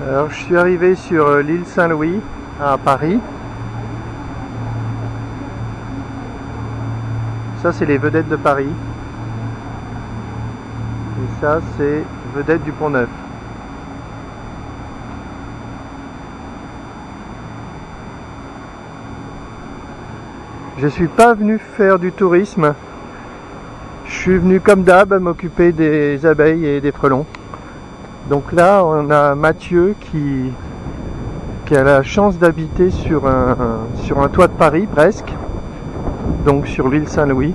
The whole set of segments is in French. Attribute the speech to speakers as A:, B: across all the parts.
A: Alors je suis arrivé sur l'île Saint-Louis à Paris. Ça c'est les vedettes de Paris. Et ça c'est vedettes du Pont-Neuf. Je suis pas venu faire du tourisme. Je suis venu comme d'hab m'occuper des abeilles et des frelons. Donc là on a Mathieu qui a la chance d'habiter sur un toit de Paris presque. Donc sur l'île Saint-Louis.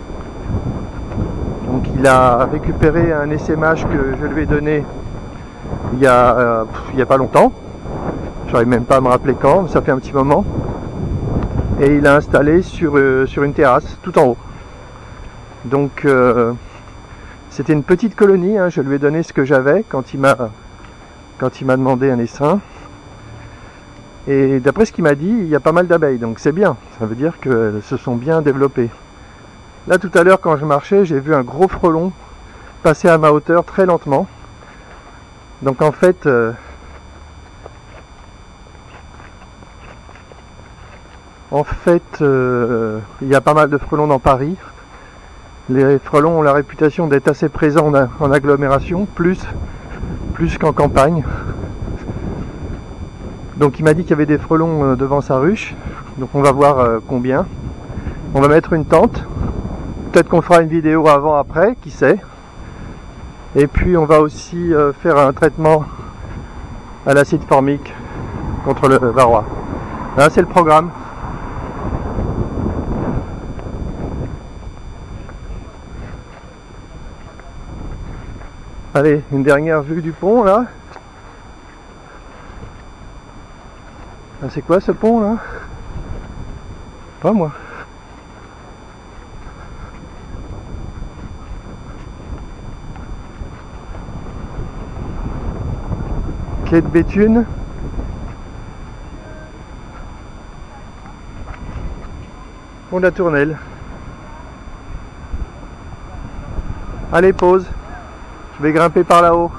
A: Donc il a récupéré un essaimage que je lui ai donné il y a pas longtemps. J'arrive même pas à me rappeler quand, mais ça fait un petit moment. Et il l'a installé sur une terrasse tout en haut. Donc c'était une petite colonie, hein. Je lui ai donné ce que j'avais quand il m'a demandé un essaim. Et d'après ce qu'il m'a dit, il y a pas mal d'abeilles, donc c'est bien. Ça veut dire qu'elles se sont bien développées. Là tout à l'heure quand je marchais, j'ai vu un gros frelon passer à ma hauteur très lentement. Donc en fait, il y a pas mal de frelons dans Paris. Les frelons ont la réputation d'être assez présents en agglomération, plus qu'en campagne. Donc il m'a dit qu'il y avait des frelons devant sa ruche. Donc on va voir combien. On va mettre une tente. Peut-être qu'on fera une vidéo avant-après, qui sait. Et puis on va aussi faire un traitement à l'acide formique contre le varroa. Là c'est le programme. Allez, une dernière vue du pont là. Ah, c'est quoi ce pont là? Pas moi. Quai de Béthune. Pont de la Tournelle. Allez, pause. Je vais grimper par là-haut.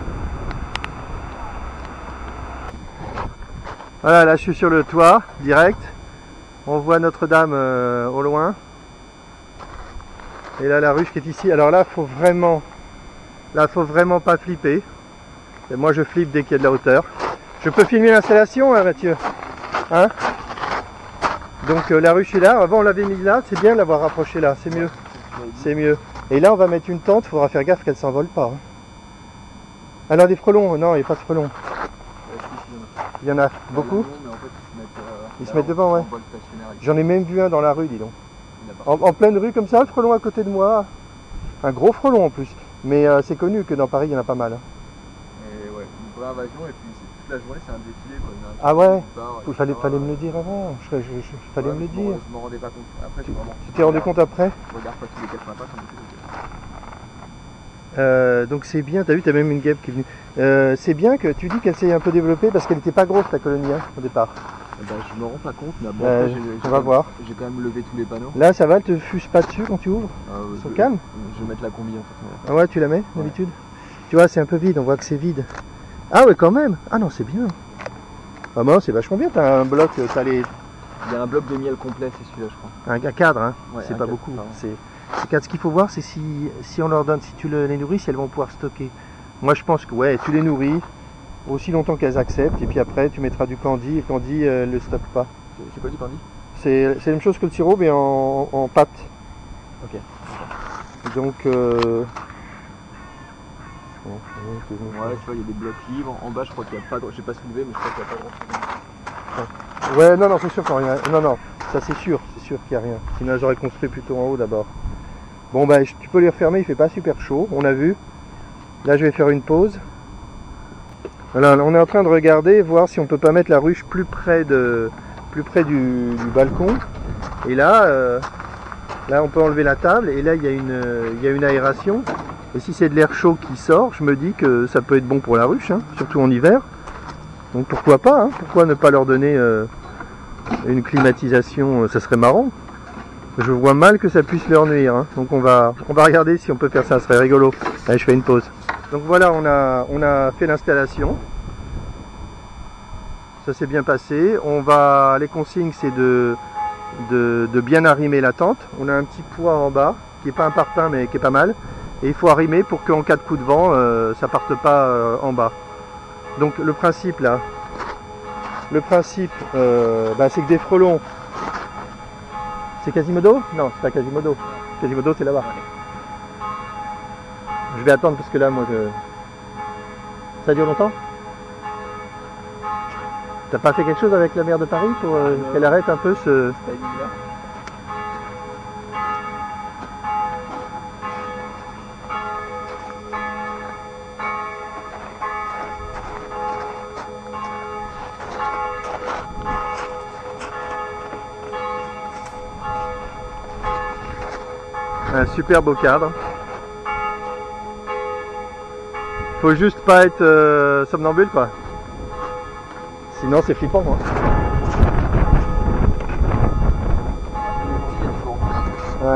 A: Voilà, là je suis sur le toit, direct. On voit Notre-Dame au loin. Et là la ruche qui est ici. Alors là, faut vraiment pas flipper. Et moi je flippe dès qu'il y a de la hauteur. Je peux filmer l'installation, hein, Mathieu, hein? Donc la ruche est là. Avant on l'avait mis là, c'est bien de l'avoir rapproché là, c'est mieux. C'est mieux. Et là on va mettre une tente, il faudra faire gaffe qu'elle s'envole pas. Hein. Ah non, des frelons, non, il n'y a pas de frelons. Il y en a beaucoup. Ils se mettent devant, ouais. J'en ai même vu un dans la rue, dis donc. En pleine rue comme ça, le frelon à côté de moi. Un gros frelon en plus. Mais c'est connu que dans Paris, il y en a pas mal.
B: Et ouais, une vraie invasion, et puis toute la journée, c'est un défilé. Quoi.
A: Ah ouais, il fallait me le dire avant. Fallait me le dire.
B: Je m'en rendais pas compte. Après,
A: tu t'es rendu compte après?
B: Je regarde pas tous les 4 matins, ça me fait.
A: Donc c'est bien, t'as vu, t'as même une guêpe qui est venue. C'est bien que tu dis qu'elle s'est un peu développée parce qu'elle n'était pas grosse ta colonie hein, au départ.
B: Ben, je me rends pas compte, mais bon,
A: on va voir.
B: J'ai quand même levé tous les panneaux.
A: Là ça va, elle te fuse pas dessus quand tu ouvres? Ils sont calmes?
B: Je vais mettre la combi en fait.
A: Ah ouais, tu la mets d'habitude? Tu vois, c'est un peu vide, on voit que c'est vide. Ah ouais, quand même. Ah non, c'est bien. Ah bon, c'est vachement bien, t'as un bloc, t'as les...
B: Il y a un bloc de miel complet, c'est celui-là je crois.
A: Un cadre, hein,
B: ouais,
A: c'est pas beaucoup. C'est ce qu'il faut voir, c'est si on leur donne, si tu les nourris, si elles vont pouvoir stocker. Moi je pense que ouais, tu les nourris aussi longtemps qu'elles acceptent, et puis après tu mettras du candy, et le candy le stocke pas.
B: C'est quoi du candy?
A: C'est la même chose que le sirop, mais en pâte.
B: Ok.
A: Donc
B: ouais, tu vois, il y a des blocs libres. En bas, je crois qu'il n'y a pas de... J'ai pas soulevé, mais je crois qu'il n'y a pas de...
A: Ouais, non, c'est sûr qu'il n'y a rien. Non, ça c'est sûr qu'il n'y a rien. Sinon j'aurais construit plutôt en haut d'abord. Bon bah tu peux les refermer, il fait pas super chaud, on a vu. Là je vais faire une pause. Voilà, on est en train de regarder, voir si on peut pas mettre la ruche plus près du balcon. Et là, on peut enlever la table et là il y a une aération. Et si c'est de l'air chaud qui sort, je me dis que ça peut être bon pour la ruche, hein, surtout en hiver. Donc pourquoi pas, hein, pourquoi ne pas leur donner une climatisation, ça serait marrant. Je vois mal que ça puisse leur nuire, hein. Donc on va regarder si on peut faire ça, ça serait rigolo. Allez, je fais une pause. Donc voilà, on a fait l'installation. ça s'est bien passé. Les consignes, c'est de bien arrimer la tente. On a un petit poids en bas, qui n'est pas un parpaing, mais qui est pas mal. Et il faut arrimer pour qu'en cas de coup de vent, ça parte pas en bas. Donc le principe là, c'est que des frelons, c'est Quasimodo? Non, c'est pas Quasimodo. Quasimodo, c'est là-bas. Je vais attendre parce que là, moi, ça dure longtemps? T'as pas fait quelque chose avec la maire de Paris pour qu'elle arrête un peu ce... Un super beau cadre. Faut juste pas être somnambule quoi. Sinon c'est flippant hein. Ouais.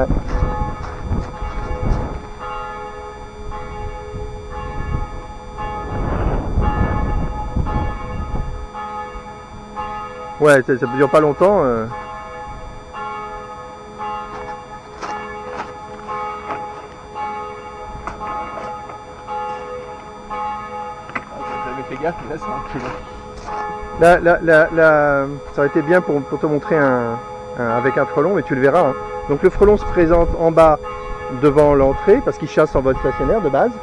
A: Ouais, ça dure pas longtemps. Là, ça aurait été bien pour te montrer avec un frelon, mais tu le verras. Hein. Donc le frelon se présente en bas devant l'entrée parce qu'il chasse en vol stationnaire de base.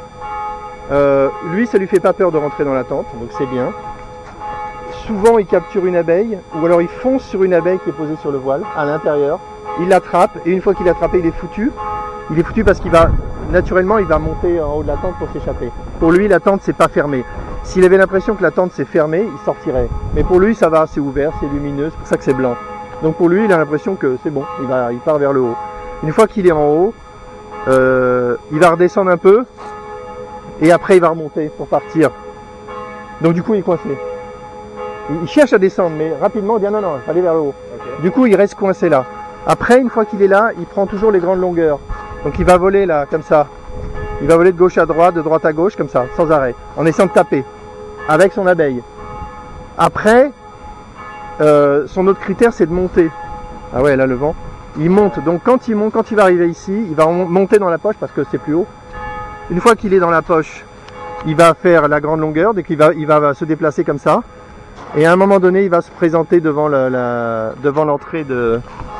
A: Lui, ça lui fait pas peur de rentrer dans la tente, donc c'est bien. Souvent, il capture une abeille, ou alors il fonce sur une abeille qui est posée sur le voile, à l'intérieur. Il l'attrape, et une fois qu'il l'a attrapé, il est foutu. Il est foutu parce qu'il va, naturellement, il va monter en haut de la tente pour s'échapper. Pour lui, la tente, c'est pas fermé. S'il avait l'impression que la tente s'est fermée, il sortirait. Mais pour lui, ça va, c'est ouvert, c'est lumineux, c'est pour ça que c'est blanc. Donc pour lui, il a l'impression que c'est bon, il part vers le haut. Une fois qu'il est en haut, il va redescendre un peu, et après il va remonter pour partir. Donc du coup, il est coincé. Il cherche à descendre, mais rapidement, il dit non, non, il faut aller vers le haut. Okay. Du coup, il reste coincé là. Après, une fois qu'il est là, il prend toujours les grandes longueurs. Donc il va voler là, comme ça. Il va voler de gauche à droite, de droite à gauche, comme ça, sans arrêt, en essayant de taper, avec son abeille. Après, son autre critère, c'est de monter. Ah ouais, là, le vent. Il monte, donc quand il monte, quand il va arriver ici, il va monter dans la poche, parce que c'est plus haut. Une fois qu'il est dans la poche, il va faire la grande longueur, dès qu'il va se déplacer comme ça. Et à un moment donné, il va se présenter devant l'entrée de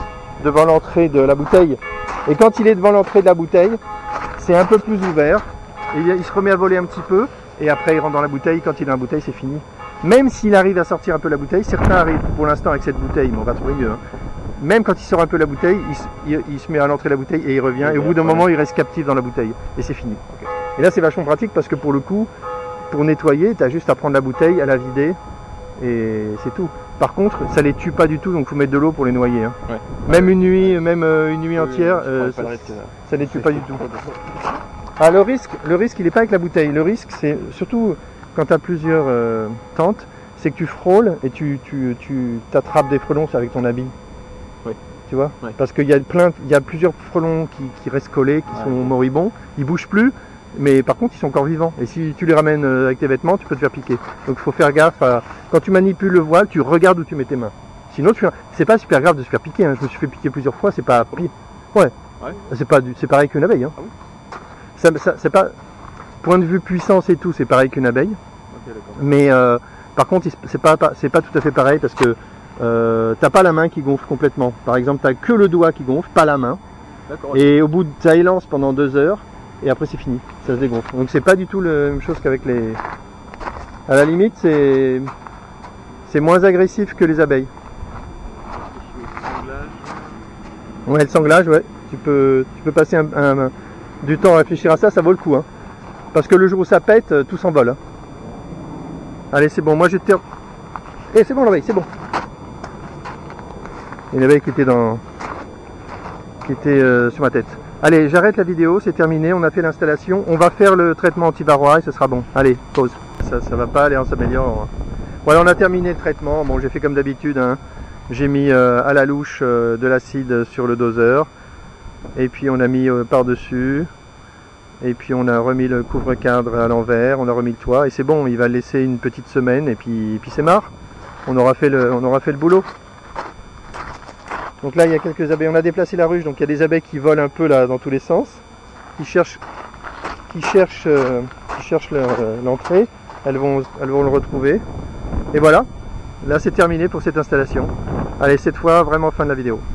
A: la bouteille. Et quand il est devant l'entrée de la bouteille, c'est un peu plus ouvert. Et il se remet à voler un petit peu. Et après, il rentre dans la bouteille. Quand il est dans la bouteille, c'est fini. Même s'il arrive à sortir un peu la bouteille, certains arrivent pour l'instant avec cette bouteille, mais on va trouver mieux. Hein. Même quand il sort un peu la bouteille, il se met à l'entrée de la bouteille et il revient. Et au bout d'un moment, il reste captif dans la bouteille. Et c'est fini. Okay. Et là, c'est vachement pratique parce que pour le coup, pour nettoyer, tu as juste à prendre la bouteille, à la vider. Et c'est tout. Par contre, ça les tue pas du tout, donc faut mettre de l'eau pour les noyer. Hein. Ouais. Même une nuit entière, ça les tue pas du tout. Ah, le risque, il est pas avec la bouteille. Le risque, c'est surtout quand tu as plusieurs tentes, c'est que tu frôles et tu t'attrapes des frelons avec ton habit. Oui. Tu vois, parce qu'il y a plusieurs frelons qui restent collés, qui sont moribonds, ils bougent plus. Mais par contre, ils sont encore vivants. Et si tu les ramènes avec tes vêtements, tu peux te faire piquer. Donc il faut faire gaffe. Quand tu manipules le voile, tu regardes où tu mets tes mains. Sinon, c'est pas super grave de se faire piquer. Hein. Je me suis fait piquer plusieurs fois. C'est pas pire. Ouais. C'est pareil qu'une abeille. Hein. Ah oui. C'est pas. Point de vue puissance et tout, c'est pareil qu'une abeille. Okay, mais par contre, c'est pas tout à fait pareil parce que t'as pas la main qui gonfle complètement. Par exemple, t'as que le doigt qui gonfle, pas la main. Et au bout de ça élance pendant 2 heures. Et après c'est fini, ça se dégonfle. Donc c'est pas du tout la même chose qu'avec les... À la limite c'est moins agressif que les abeilles. Ouais, le sanglage, ouais. Tu peux passer du temps à réfléchir à ça, ça vaut le coup. Hein. Parce que le jour où ça pète, tout s'envole. Hein. Allez, c'est bon, moi je te... Eh, c'est bon l'abeille, c'est bon. Une abeille qui était sur ma tête. Allez, j'arrête la vidéo, c'est terminé, on a fait l'installation. On va faire le traitement anti-varroa et ce sera bon. Allez, pause. Ça va pas aller, on s'améliore. Voilà, on a terminé le traitement. Bon, j'ai fait comme d'habitude. Hein. J'ai mis à la louche de l'acide sur le doseur. Et puis on a mis par-dessus. Et puis on a remis le couvre-cadre à l'envers. On a remis le toit. Et c'est bon, il va laisser une petite semaine et puis c'est marre. on aura fait le boulot. Donc là il y a quelques abeilles, on a déplacé la ruche, donc il y a des abeilles qui volent un peu là dans tous les sens, qui cherchent l'entrée, elles vont le retrouver. Et voilà, là c'est terminé pour cette installation. Allez, cette fois vraiment fin de la vidéo.